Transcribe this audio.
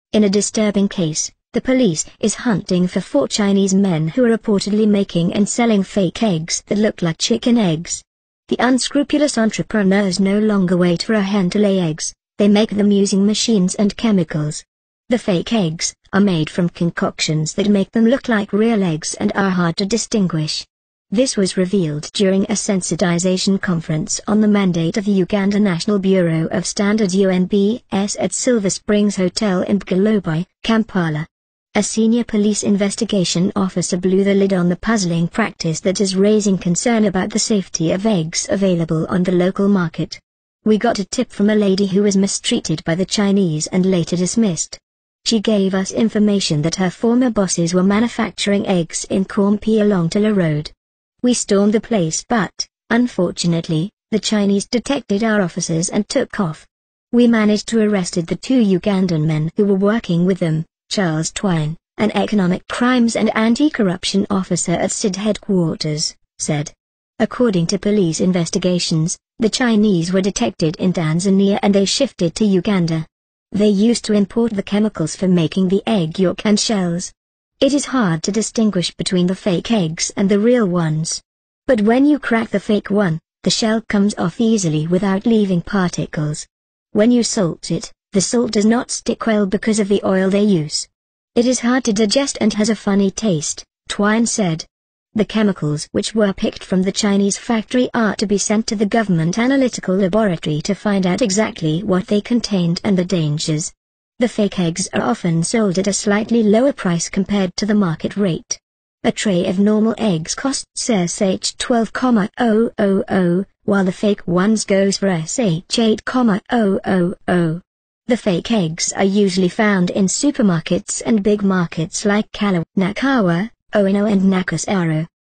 In a disturbing case, the police is hunting for 4 Chinese men who are reportedly making and selling fake eggs that look like chicken eggs. The unscrupulous entrepreneurs no longer wait for a hen to lay eggs, they make them using machines and chemicals. The fake eggs are made from concoctions that make them look like real eggs and are hard to distinguish. This was revealed during a sensitization conference on the mandate of the Uganda National Bureau of Standards UNBS at Silver Springs Hotel in Bugalobi, Kampala. A senior police investigation officer blew the lid on the puzzling practice that is raising concern about the safety of eggs available on the local market. We got a tip from a lady who was mistreated by the Chinese and later dismissed. She gave us information that her former bosses were manufacturing eggs in Cornpea along Tiller Road. We stormed the place but, unfortunately, the Chinese detected our officers and took off. We managed to arrest the 2 Ugandan men who were working with them, Charles Twine, an economic crimes and anti-corruption officer at SID headquarters, said. According to police investigations, the Chinese were detected in Tanzania and they shifted to Uganda. They used to import the chemicals for making the egg yolk and shells. It is hard to distinguish between the fake eggs and the real ones. But when you crack the fake one, the shell comes off easily without leaving particles. When you salt it, the salt does not stick well because of the oil they use. It is hard to digest and has a funny taste, Twine said. The chemicals which were picked from the Chinese factory are to be sent to the government analytical laboratory to find out exactly what they contained and the dangers. The fake eggs are often sold at a slightly lower price compared to the market rate. A tray of normal eggs costs SH 12,000, while the fake ones goes for SH 8,000. The fake eggs are usually found in supermarkets and big markets like Kala, Nakawa, Owino and Nakasero.